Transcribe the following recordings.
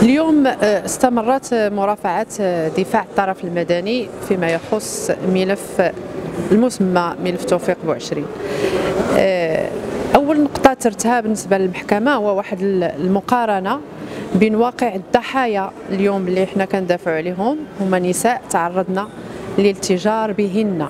اليوم استمرت مرافعة دفاع الطرف المدني فيما يخص ملف المسمى ملف توفيق بوعشري. أول نقطة ترتها بالنسبة للمحكمة هو واحد المقارنة بين واقع الضحايا اليوم اللي احنا كندافعوا عليهم هما نساء تعرضنا للاتجار بهن،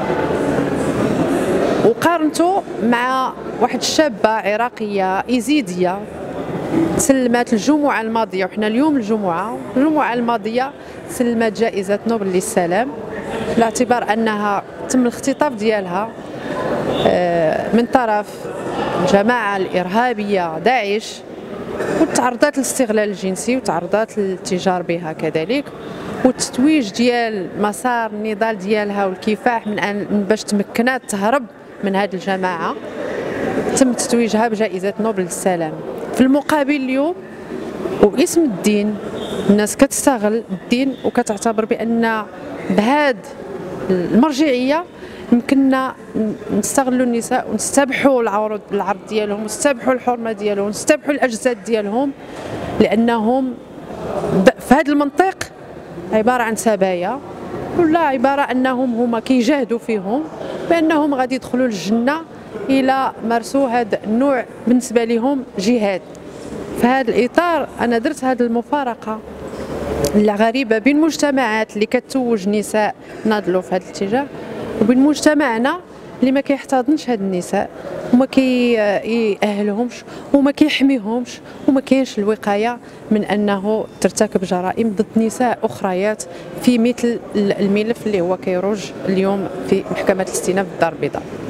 وقارنته مع واحد الشابة عراقية إيزيدية سلمت الجمعة الماضية، وحنا اليوم الجمعة الماضية سلمت جائزة نوبل للسلام باعتبار أنها تم الاختطاف ديالها من طرف الجماعة الإرهابية داعش، وتعرضت للاستغلال الجنسي وتعرضت للاتجار بها كذلك، والتتويج ديال مسار النضال ديالها والكفاح من باش تمكنات تهرب من هذه الجماعة تم تتويجها بجائزة نوبل للسلام. في المقابل اليوم واسم الدين الناس كتستغل الدين وكتعتبر بأن بهذه المرجعية يمكننا نستغلوا النساء ونستبحوا العرض ديالهم ونستبحوا الحرمة ديالهم ونستبحوا الأجساد ديالهم، لأنهم في هذا المنطق عبارة عن سبايا، ولا عبارة أنهم هما كيجاهدوا فيهم بأنهم غادي يدخلوا الجنة إلى مارسوا هذا النوع بالنسبة لهم جهاد. في هذا الإطار أنا درت هذه المفارقة الغريبة بين مجتمعات اللي كتوج نساء ناضلوا في هذا الاتجاه وبين مجتمعنا اللي ما كيحتضنش هاد النساء وما كيأهلهمش وما كيحميهمش وما كاينش الوقاية من أنه ترتكب جرائم ضد نساء أخريات في مثل الملف اللي هو كيروج اليوم في محكمة الاستئناف بالدار البيضاء.